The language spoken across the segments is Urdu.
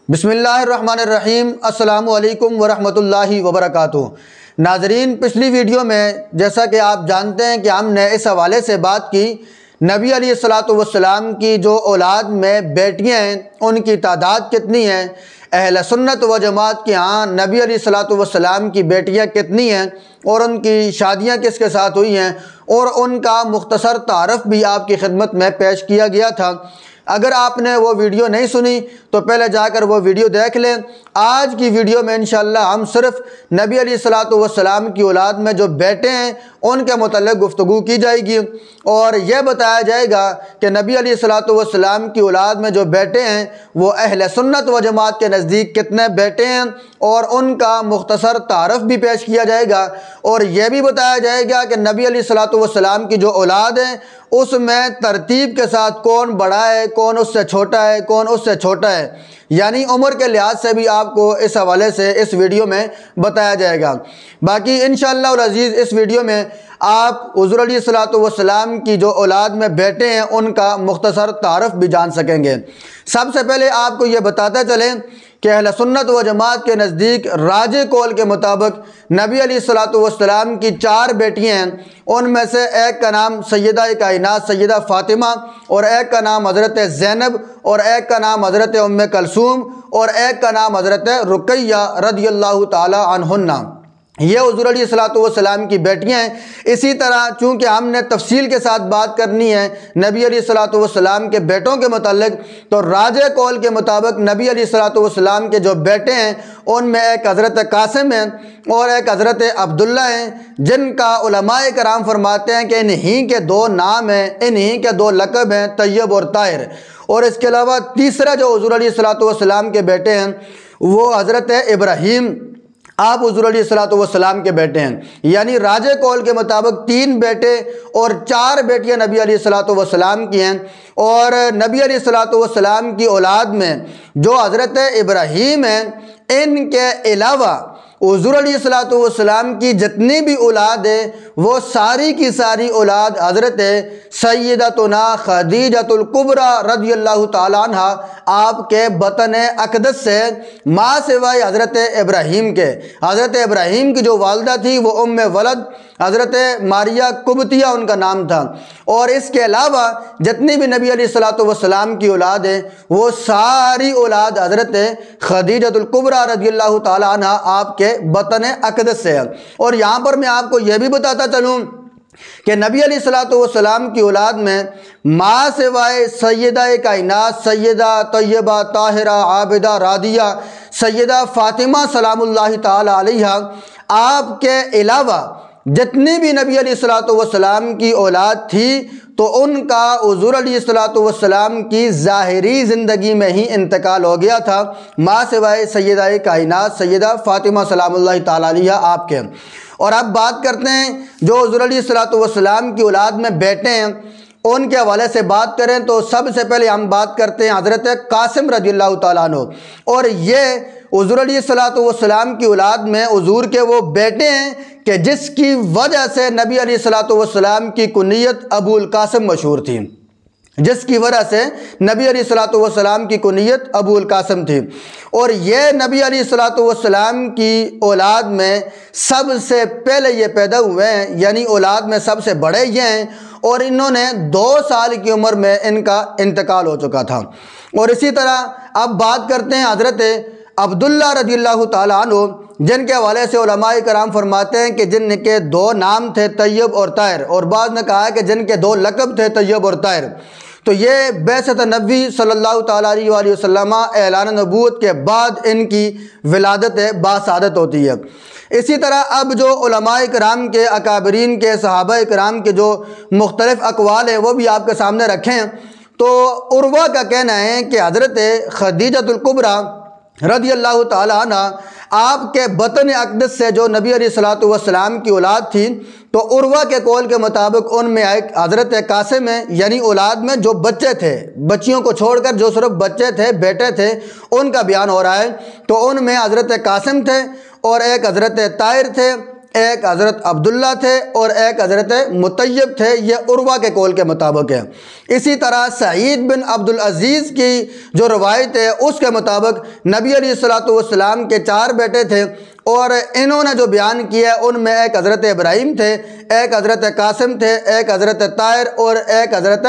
بسم اللہ الرحمن الرحیم۔ السلام علیکم ورحمۃ اللہ وبرکاتہ۔ ناظرین، پچھلی ویڈیو میں جیسا کہ آپ جانتے ہیں کہ ہم نے اس حوالے سے بات کی نبی علیہ الصلاۃ والسلام کی جو اولاد میں بیٹیاں ہیں ان کی تعداد کتنی ہے، اہل سنت و جماعت کے ہاں نبی علیہ الصلاۃ والسلام کی بیٹیاں کتنی ہیں اور ان کی شادیاں کس کے ساتھ ہوئی ہیں، اور ان کا مختصر تعارف بھی آپ کی خدمت میں پیش کیا گیا تھا۔ اگر آپ نے وہ ویڈیو نہیں سنی تو پہلے جا کر وہ ویڈیو دیکھ لیں۔ آج کی ویڈیو میں انشاءاللہ ہم صرف نبی علیہ الصلاۃ والسلام کی اولاد میں جو بیٹے ہیں ان کے متعلق گفتگو کی جائے گی، اور یہ بتایا جائے گا کہ نبی علیہ الصلاۃ والسلام کی اولاد میں جو بیٹے ہیں وہ اہل سنت و جماعت کے نزدیک کتنے بیٹے ہیں، اور ان کا مختصر تعارف بھی پیش کیا جائے گا، اور یہ بھی بتایا جائے گا کہ نبی علیہ الصلاۃ والسلام کی جو اولاد ہے اس میں ترتیب کے ساتھ کون بڑا ہے، کون اس سے چھوٹا ہے، کون اس سے چھوٹا ہے، یعنی عمر کے لحاظ سے بھی آپ کو اس حوالے سے اس ویڈیو میں بتایا جائے گا۔ باقی انشاءاللہ العزیز اس ویڈیو میں آپ حضور علیہ الصلاۃ والسلام کی جو اولاد میں بیٹے ہیں ان کا مختصر تعارف بھی جان سکیں گے۔ سب سے پہلے آپ کو یہ بتاتا چلیں کہ اہل سنت و جماعت کے نزدیک راجح قول کے مطابق نبی علیہ الصلاۃ والسلام کی 4 بیٹیاں ہیں، ان میں سے ایک کا نام سیدہ کائنات سیدہ فاطمہ، اور ایک کا نام حضرت زینب، اور ایک کا نام حضرت ام کلثوم، اور ایک کا نام حضرت رقیہ رضی اللہ تعالی عنہن۔ یہ حضور علیہ الصلاۃ والسلام کی بیٹیاں ہیں۔ اسی طرح چونکہ ہم نے تفصیل کے ساتھ بات کرنی ہے نبی علیہ الصلاۃ والسلام کے بیٹوں کے متعلق، تو راجح قول کے مطابق نبی علیہ الصلاۃ والسلام کے جو بیٹے ہیں ان میں ایک حضرت قاسم ہیں اور ایک حضرت عبداللہ ہیں، جن کا علماء کرام فرماتے ہیں کہ انہی کے 2 نام ہیں، انہی کے 2 لقب ہیں، طیب اور طاہر۔ اور اس کے علاوہ تیسرا جو حضور علیہ الصلاۃ والسلام کے بیٹے ہیں وہ حضرت ابراہیم، آپ حضور علیہ الصلاۃ والسلام کے بیٹے ہیں، یعنی راجح قول کے مطابق 3 بیٹے اور 4 بیٹیاں نبی علیہ الصلاۃ والسلام کی ہیں۔ اور نبی علیہ الصلاۃ والسلام کی اولاد میں جو حضرت ابراہیم ہیں ان کے علاوہ حضور علیہ الصلاۃ والسلام کی جتنی بھی اولاد ہے وہ ساری کی ساری اولاد حضرت سیدتنا خدیجۃ الکبریٰ رضی اللہ تعالیٰ عنہ آپ کے بطن اقدس سے، ماں سوائے حضرت ابراہیم کے۔ حضرت ابراہیم کی جو والدہ تھی وہ ام ولد حضرت ماریہ قبطیہ ان کا نام تھا، اور اس کے علاوہ جتنی بھی نبی علیہ الصلاۃ والسلام کی اولاد ہے وہ ساری اولاد حضرت خدیجۃ الکبریٰ رضی اللہ تعالیٰ عنہ آپ کے بطن اقدس سے ہے۔ اور یہاں پر میں آپ کو یہ بھی بتاتا چلوں کہ نبی علیہ الصلاۃ والسلام کی اولاد میں ماں سوائے سیدہ کائنات سیدہ طیبہ طاہرہ عابدہ راضیہ سیدہ فاطمہ سلام اللہ تعالی علیہا، آپ کے علاوہ جتنی بھی نبی علیہ الصلاۃ والسلام کی اولاد تھی تو ان کا حضور علیہ الصلاۃ والسلام کی ظاہری زندگی میں ہی انتقال ہو گیا تھا، ماں سوائے سیدہ کائنات سیدہ فاطمہ سلام اللہ تعالی علیہا آپ کے۔ اور اب بات کرتے ہیں جو حضور علیہ الصلاۃ والسلام کی اولاد میں بیٹے ہیں ان کے حوالے سے بات کریں تو سب سے پہلے ہم بات کرتے ہیں حضرت قاسم رضی اللہ تعالیٰ عنہ، اور یہ حضور علیہ الصلاۃ والسلام کی اولاد میں حضور کے وہ بیٹے ہیں کہ جس کی وجہ سے نبی علیہ الصلاۃ والسلام کی کنیت ابو القاسم مشہور تھی، جس کی وجہ سے نبی علیہ الصلاۃ والسلام کی کنیت ابو القاسم تھی۔ اور یہ نبی علیہ الصلاۃ والسلام کی اولاد میں سب سے پہلے یہ پیدا ہوئے ہیں، یعنی اولاد میں سب سے بڑے یہ ہیں، اور انہوں نے 2 سال کی عمر میں ان کا انتقال ہو چکا تھا۔ اور اسی طرح اب بات کرتے ہیں حضرت عبداللہ رضی اللہ تعالیٰ عنہ، جن کے حوالے سے علماء کرام فرماتے ہیں کہ جن کے 2 نام تھے طیب اور طاہر، اور بعض نے کہا کہ جن کے 2 لقب تھے طیب اور طاہر۔ تو یہ بعثت نبی صلی اللہ تعالیٰ علیہ وآلہ وسلم اعلان نبوت کے بعد ان کی ولادت باسعادت ہوتی ہے۔ اسی طرح اب جو علماء کرام کے اکابرین کے صحابہ کرام کے جو مختلف اقوال ہیں وہ بھی آپ کے سامنے رکھیں تو عروہ کا کہنا ہے کہ حضرت خدیجۃ الکبریٰ رضی اللہ تعالیٰ عنہ آپ کے بطن اقدس سے جو نبی علیہ الصلاۃ والسلام کی اولاد تھی، تو عروہ کے قول کے مطابق ان میں ایک حضرت قاسم ہے، یعنی اولاد میں جو بچے تھے، بچیوں کو چھوڑ کر جو صرف بچے تھے بیٹے تھے ان کا بیان ہو رہا ہے، تو ان میں حضرت قاسم تھے اور ایک حضرت طاہر تھے، ایک حضرت عبداللہ تھے اور ایک حضرت مطیب تھے، یہ عروہ کے قول کے مطابق ہے۔ اسی طرح سعید بن عبدالعزیز کی جو روایت ہے اس کے مطابق نبی علیہ الصلوۃ والسلام کے 4 بیٹے تھے، اور انہوں نے جو بیان کیا ہے ان میں ایک حضرت ابراہیم تھے، ایک حضرت قاسم تھے، ایک حضرت طاہر اور ایک حضرت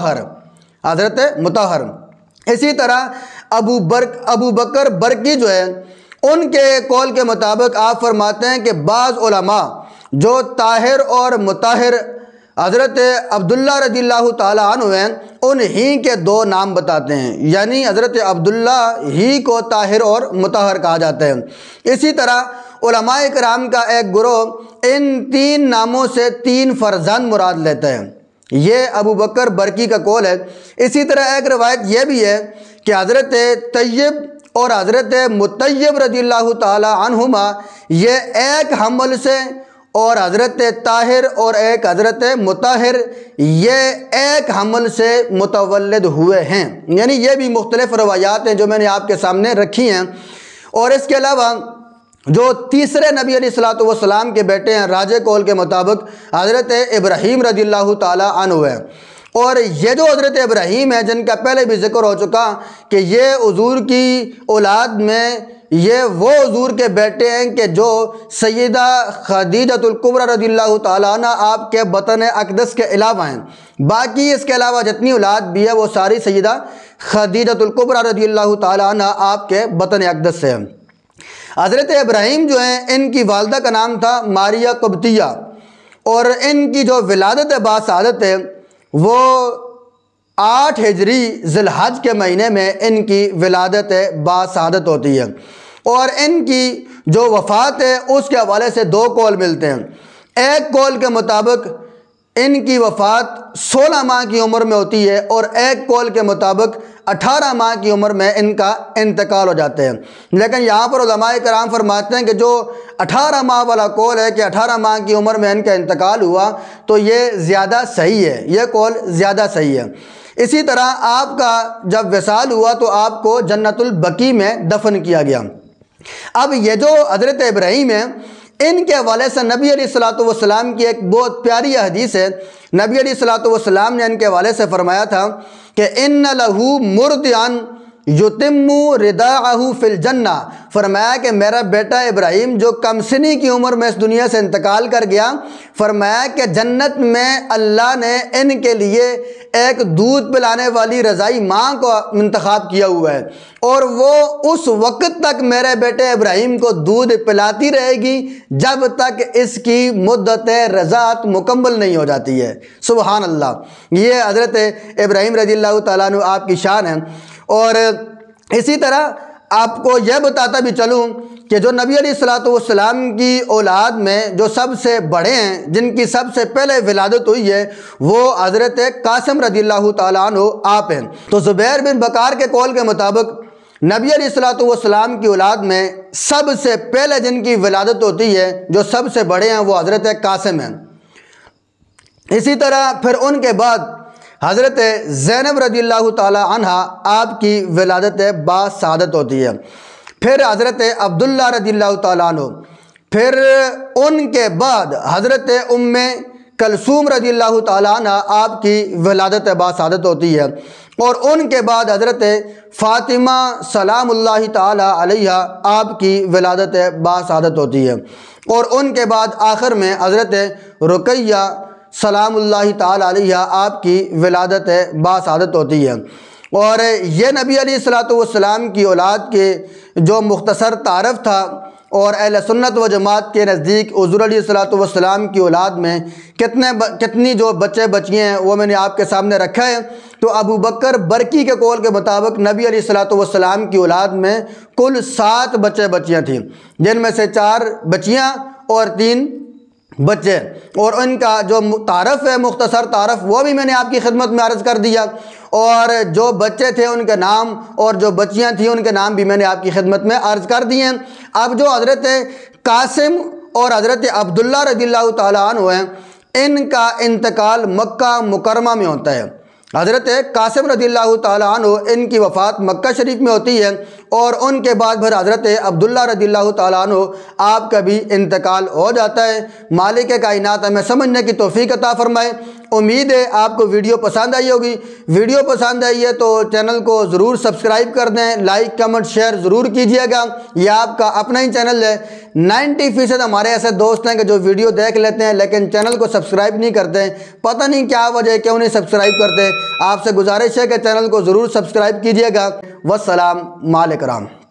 مطہر۔ اسی طرح ابو بکر برقی جو ہے ان کے قول کے مطابق آپ فرماتے ہیں کہ بعض علماء جو طاہر اور مطہر حضرت عبداللہ رضی اللہ تعالیٰ عنہ ہیں انہی کے 2 نام بتاتے ہیں، یعنی حضرت عبداللہ ہی کو طاہر اور مطہر کہا جاتا ہے۔ اسی طرح علماء کرام کا ایک گروہ ان 3 ناموں سے 3 فرزند مراد لیتا ہے، یہ ابو بکر برقی کا قول ہے۔ اسی طرح ایک روایت یہ بھی ہے کہ حضرت طیب اور حضرت مطیب رضی اللہ تعالی عنہما یہ ایک حمل سے، اور حضرت طاہر اور ایک حضرت مطہر یہ ایک حمل سے متولد ہوئے ہیں، یعنی یہ بھی مختلف روایات ہیں جو میں نے آپ کے سامنے رکھی ہیں۔ اور اس کے علاوہ جو تیسرے نبی علیہ الصلوۃ والسلام کے بیٹے ہیں راجح قول کے مطابق حضرت ابراہیم رضی اللہ تعالی عنہ ہے، اور یہ جو حضرت ابراہیم ہے جن کا پہلے بھی ذکر ہو چکا کہ یہ حضور کی اولاد میں یہ وہ حضور کے بیٹے ہیں کہ جو سیدہ خدیجۃ الکبریٰ رضی اللہ تعالیٰ عنہ آپ کے بطن اقدس کے علاوہ ہیں، باقی اس کے علاوہ جتنی اولاد بھی ہے وہ ساری سیدہ خدیجۃ الکبریٰ رضی اللہ تعالیٰ عنہ آپ کے بطن اقدس سے ہیں۔ حضرت ابراہیم جو ہیں ان کی والدہ کا نام تھا ماریہ قبطیہ، اور ان کی جو ولادت باسعادت ہے وہ 8 ہجری ذی الحج کے مہینے میں ان کی ولادت باسعادت ہوتی ہے، اور ان کی جو وفات ہے اس کے حوالے سے 2 قول ملتے ہیں۔ ایک قول کے مطابق ان کی وفات 16 ماہ کی عمر میں ہوتی ہے، اور ایک قول کے مطابق 18 ماہ کی عمر میں ان کا انتقال ہو جاتے ہیں۔ لیکن یہاں پر علماء کرام فرماتے ہیں کہ جو 18 ماہ والا قول ہے کہ 18 ماہ کی عمر میں ان کا انتقال ہوا تو یہ زیادہ صحیح ہے، یہ قول زیادہ صحیح ہے۔ اسی طرح آپ کا جب وصال ہوا تو آپ کو جنت البقیع میں دفن کیا گیا۔ اب یہ جو حضرت ابراہیم ہیں ان کے حوالے سے نبی علیہ الصلوۃ والسلام کی ایک بہت پیاری حدیث ہے۔ نبی علیہ الصلوۃ والسلام نے ان کے حوالے سے فرمایا تھا کہ ان لہو مردعن یتم رداعہ فی الجنہ، فرمایا کہ میرا بیٹا ابراہیم جو کم سنی کی عمر میں اس دنیا سے انتقال کر گیا، فرمایا کہ جنت میں اللہ نے ان کے لیے ایک دودھ پلانے والی رضائی ماں کو انتخاب کیا ہوا ہے، اور وہ اس وقت تک میرے بیٹے ابراہیم کو دودھ پلاتی رہے گی جب تک اس کی مدت رضاعت مکمل نہیں ہو جاتی ہے۔ سبحان اللہ، یہ حضرت ابراہیم رضی اللہ تعالیٰ عنہ آپ کی شان ہے۔ اور اسی طرح آپ کو یہ بتاتا بھی چلوں کہ جو نبی علیہ الصلوۃ والسلام کی اولاد میں جو سب سے بڑے ہیں، جن کی سب سے پہلے ولادت ہوئی ہے، وہ حضرت قاسم رضی اللہ تعالیٰ عنہ آپ ہیں۔ تو زبیر بن بکار کے قول کے مطابق نبی علیہ الصلوۃ والسلام کی اولاد میں سب سے پہلے جن کی ولادت ہوتی ہے، جو سب سے بڑے ہیں، وہ حضرت قاسم ہیں۔ اسی طرح پھر ان کے بعد حضرت زینب رضی اللہ تعالی عنہ آپ کی ولادت باسعادت ہوتی ہے، پھر حضرت عبداللہ رضی اللہ تعالیٰ عنہ، پھر ان کے بعد حضرت ام کلثوم رضی اللہ تعالیٰ عنہ آپ کی ولادت باسعادت ہوتی ہے، اور ان کے بعد حضرت فاطمہ سلام اللہ تعالی علیہ آپ کی ولادت باسعادت ہوتی ہے، اور ان کے بعد آخر میں حضرت رقیہ سلام اللہ تعالی علیہ آپ کی ولادت باسعادت ہوتی ہے۔ اور یہ نبی علیہ الصلوۃ والسلام کی اولاد کے جو مختصر تعارف تھا، اور اہل سنت و جماعت کے نزدیک حضور علیہ الصلوۃ والسلام کی اولاد میں کتنی جو بچے بچیاں ہیں وہ میں نے آپ کے سامنے رکھا ہے۔ تو ابو بکر برقی کے قول کے مطابق نبی علیہ الصلوۃ والسلام کی اولاد میں کل 7 بچے بچیاں تھیں، جن میں سے 4 بچیاں اور 3 بچے، اور ان کا جو تعارف ہے مختصر تعارف وہ بھی میں نے آپ کی خدمت میں عرض کر دیا، اور جو بچے تھے ان کے نام اور جو بچیاں تھیں ان کے نام بھی میں نے آپ کی خدمت میں عرض کر دیے ہیں۔ اب جو حضرت قاسم اور حضرت عبداللہ رضی اللہ تعالیٰ عنہ ہیں، ان کا انتقال مکہ مکرمہ میں ہوتا ہے۔ حضرت قاسم رضی اللہ تعالیٰ عنہ ان کی وفات مکہ شریف میں ہوتی ہے، اور ان کے بعد پھر حضرت عبداللہ رضی اللہ تعالیٰ عنہ آپ کا بھی انتقال ہو جاتا ہے۔ مالک کائنات ہمیں سمجھنے کی توفیق عطا فرمائے۔ امید ہے آپ کو ویڈیو پسند آئی ہوگی۔ ویڈیو پسند آئی ہے تو چینل کو ضرور سبسکرائب کر دیں، لائک کمنٹ شیئر ضرور کیجیے گا۔ یہ آپ کا اپنا ہی چینل ہے۔ 90% ہمارے ایسے دوست ہیں کہ جو ویڈیو دیکھ لیتے ہیں لیکن چینل کو سبسکرائب نہیں کرتے، پتہ نہیں کیا وجہ ہے، کیوں نہیں سبسکرائب کرتے۔ آپ سے گزارش ہے کہ چینل کو ضرور سبسکرائب کیجیے گا۔ والسلام علیکم۔